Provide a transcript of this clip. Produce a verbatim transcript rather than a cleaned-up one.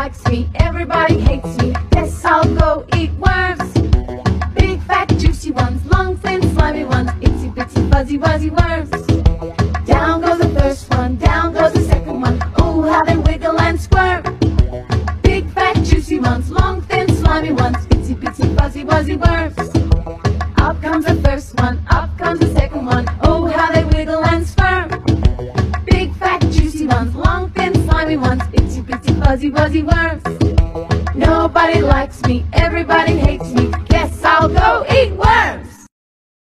likes me, everybody hates me. Guess I'll go eat worms. Big fat juicy ones, long thin slimy ones, itsy bitsy fuzzy wuzzy ones.